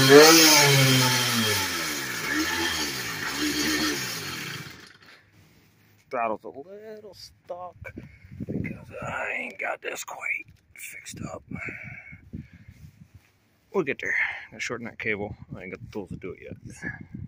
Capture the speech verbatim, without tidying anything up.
Throttle's a little stuck because I ain't got this quite fixed up. We'll get there. I'm gonna shorten that cable. I ain't got the tools to do it yet.